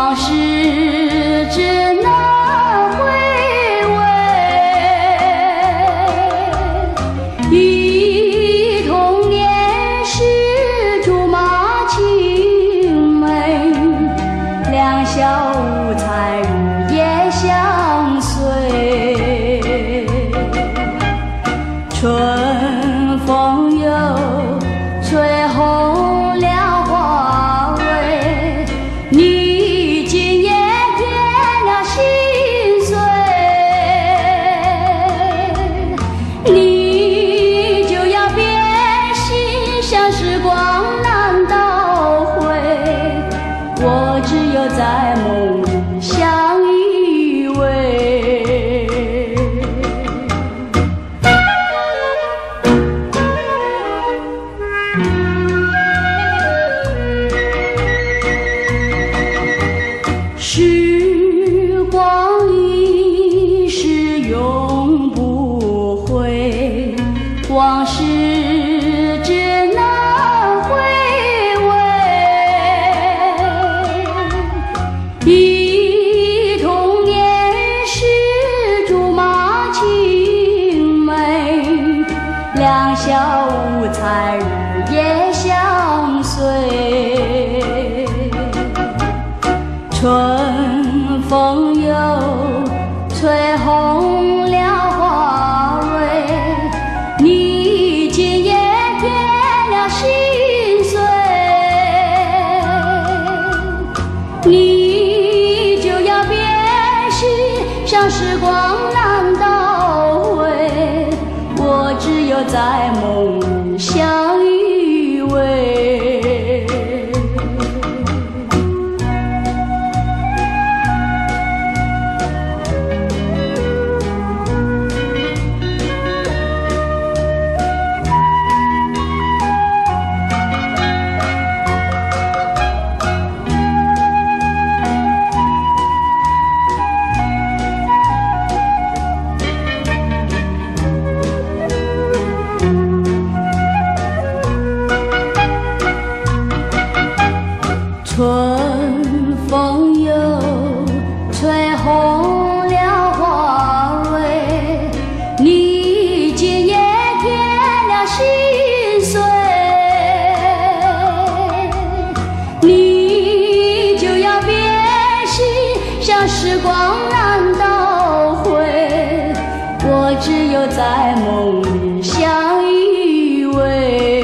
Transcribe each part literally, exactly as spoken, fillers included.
往事只能回味，忆童年时竹马青梅，两小无猜日夜相随。春风又吹红了花蕊，你今夜添了心碎，你就要变心，像时光难倒回，我只有在梦里相依偎。时光一逝永不回，往事只能回味，忆童年时竹马青梅，两小无猜日夜相随。春风又吹红了花蕊，你今夜添了心碎，你就要变心，像时光难倒回，我只有在梦里相依偎。春风又吹红了花蕊，你今夜添了心碎，你就要变心，像时光难倒回，我只有在梦里相依偎。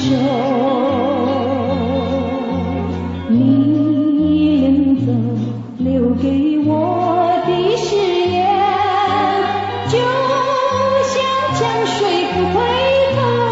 你领走留给我的誓言，就像江水不回头。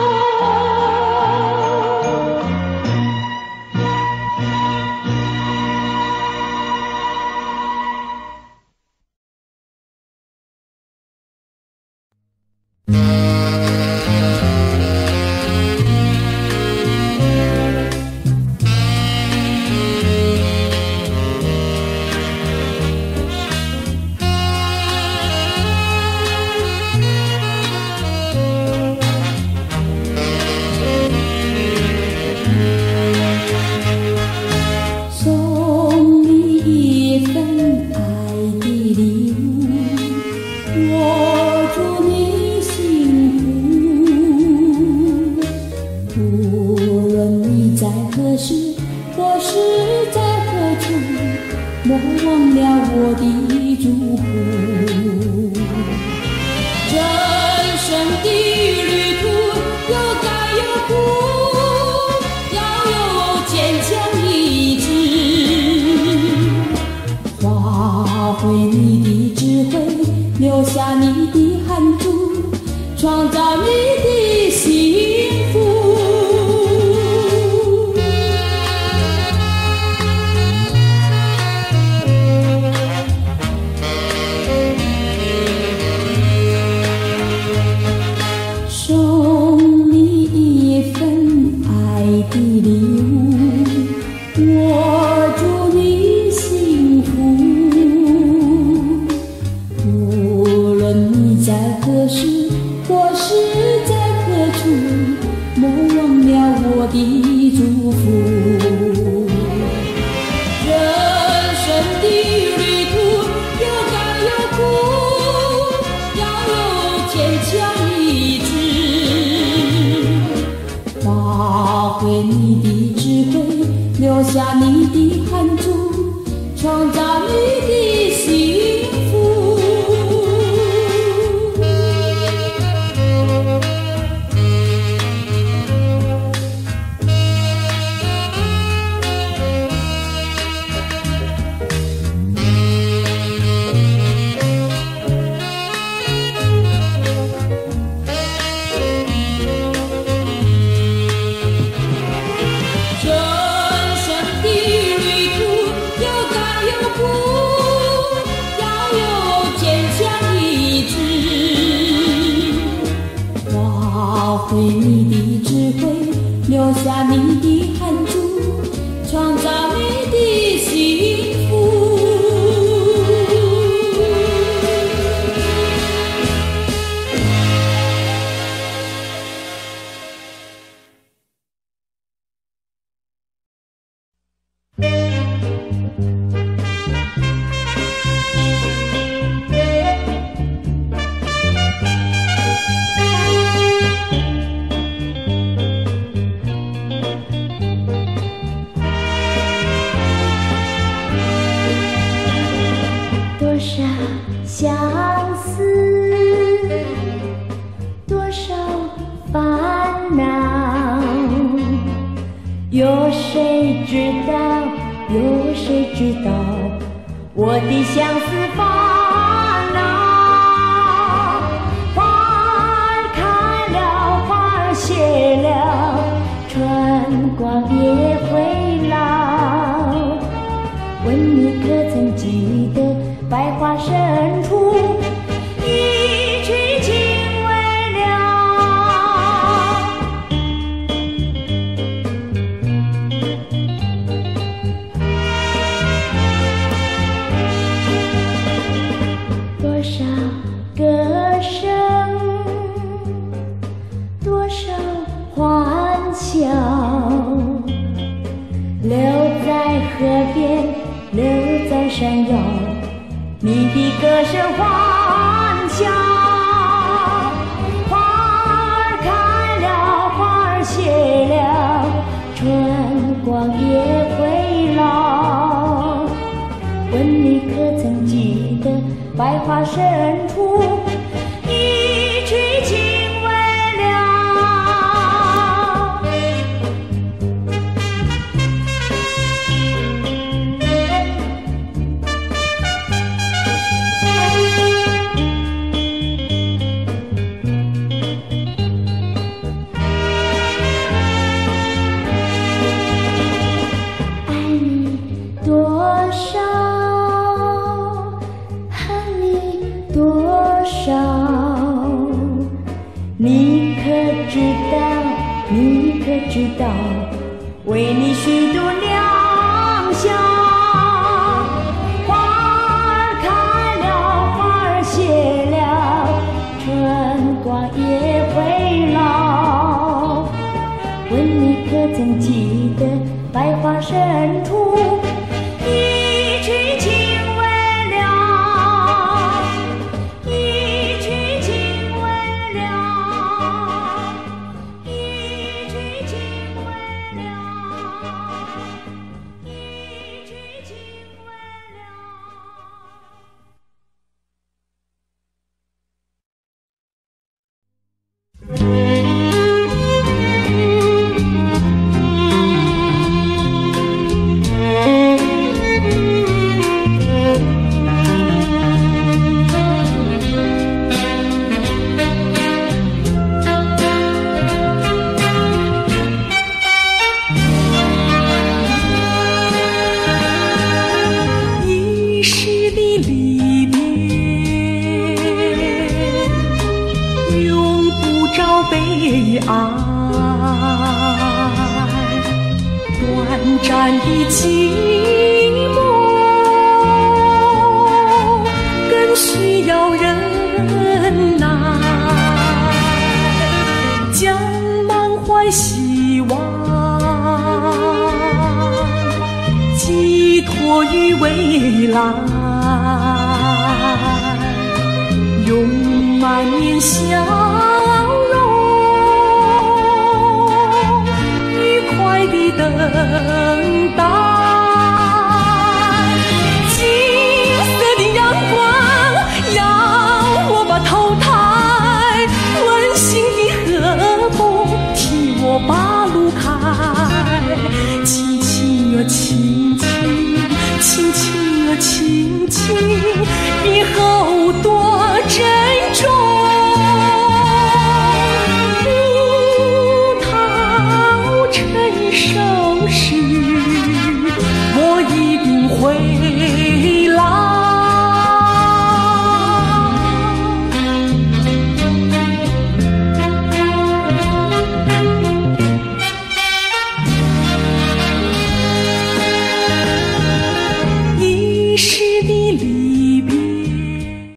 你可知道，为你虚度良宵。花儿开了，花儿谢了，春光也会老。问你可曾记得，百花深处一曲情未了，一曲情未了，一曲情未了，一曲情未了。 一世的离别，永不找悲哀。短暂的寂寞，更需要忍耐。将满怀希望寄托于未来，用满面笑容愉快地等待。金色的阳光让我把头抬，温馨的和风替我把路开。